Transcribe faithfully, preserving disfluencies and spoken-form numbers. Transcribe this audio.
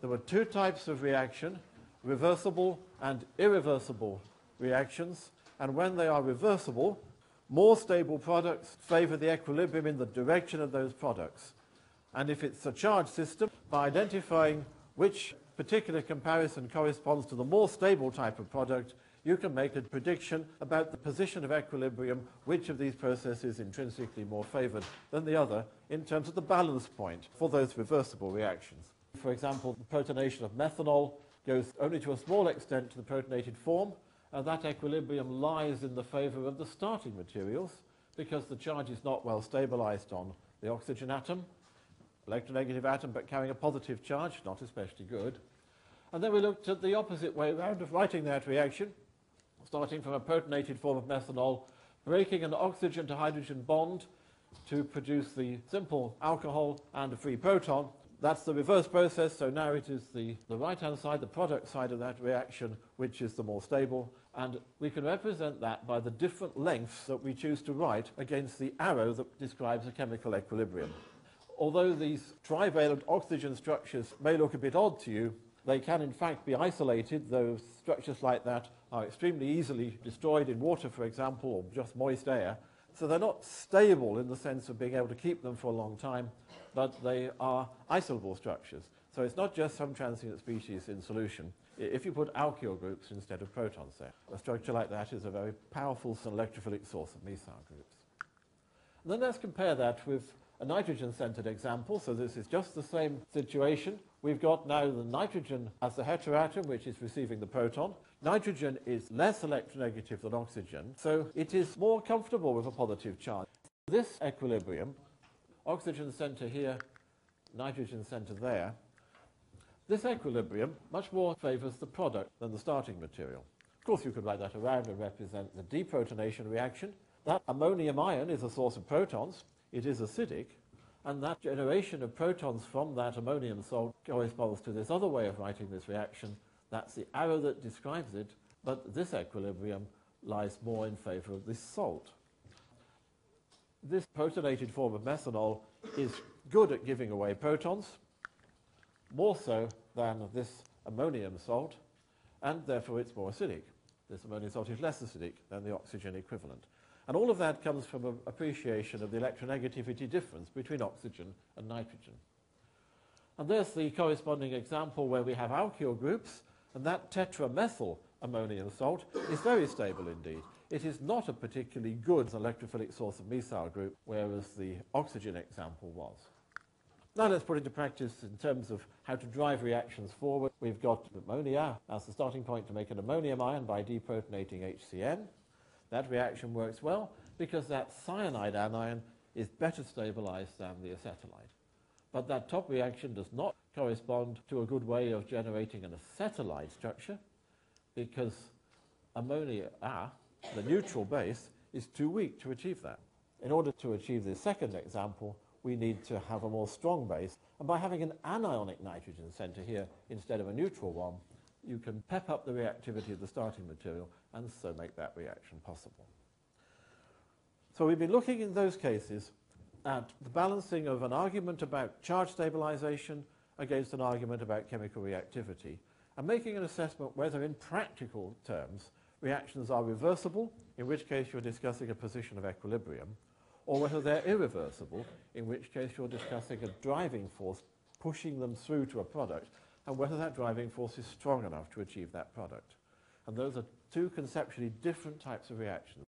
there were two types of reaction, reversible and irreversible reactions, and when they are reversible, more stable products favor the equilibrium in the direction of those products. And if it's a charge system, by identifying which particular comparison corresponds to the more stable type of product, you can make a prediction about the position of equilibrium, which of these processes is intrinsically more favored than the other in terms of the balance point for those reversible reactions. For example, the protonation of methanol goes only to a small extent to the protonated form, and that equilibrium lies in the favor of the starting materials because the charge is not well stabilized on the oxygen atom, electronegative atom, but carrying a positive charge, not especially good. And then we looked at the opposite way around of writing that reaction, starting from a protonated form of methanol, breaking an oxygen to hydrogen bond to produce the simple alcohol and a free proton. That's the reverse process, so now it is the, the right-hand side, the product side of that reaction, which is the more stable, and we can represent that by the different lengths that we choose to write against the arrow that describes a chemical equilibrium. Although these trivalent oxygen structures may look a bit odd to you, they can in fact be isolated, though structures like that are extremely easily destroyed in water, for example, or just moist air. So they're not stable in the sense of being able to keep them for a long time, but they are isolable structures. So it's not just some transient species in solution. If you put alkyl groups instead of protons there, a structure like that is a very powerful electrophilic source of methyl groups. And then let's compare that with a nitrogen-centered example. So this is just the same situation. We've got now the nitrogen as the heteroatom, which is receiving the proton. Nitrogen is less electronegative than oxygen, so it is more comfortable with a positive charge. This equilibrium, oxygen center here, nitrogen center there, this equilibrium much more favors the product than the starting material. Of course, you could write that around and represent the deprotonation reaction. That ammonium ion is a source of protons. It is acidic, and that generation of protons from that ammonium salt corresponds to this other way of writing this reaction. That's the arrow that describes it, but this equilibrium lies more in favor of this salt. This protonated form of methanol is good at giving away protons, more so than this ammonium salt, and therefore it's more acidic. This ammonium salt is less acidic than the oxygen equivalent. And all of that comes from an appreciation of the electronegativity difference between oxygen and nitrogen. And there's the corresponding example where we have alkyl groups, and that tetramethyl ammonium salt is very stable indeed. It is not a particularly good electrophilic source of methyl group, whereas the oxygen example was. Now let's put it into practice in terms of how to drive reactions forward. We've got ammonia as the starting point to make an ammonium ion by deprotonating H C n. That reaction works well because that cyanide anion is better stabilized than the acetylide. But that top reaction does not correspond to a good way of generating an acetylide structure because ammonia, ah, the neutral base, is too weak to achieve that. In order to achieve this second example, we need to have a more strong base. And by having an anionic nitrogen center here instead of a neutral one, you can pep up the reactivity of the starting material and so make that reaction possible. So we've been looking in those cases at the balancing of an argument about charge stabilization against an argument about chemical reactivity, and making an assessment whether in practical terms reactions are reversible, in which case you're discussing a position of equilibrium, or whether they're irreversible, in which case you're discussing a driving force pushing them through to a product, and whether that driving force is strong enough to achieve that product. And those are two conceptually different types of reactions.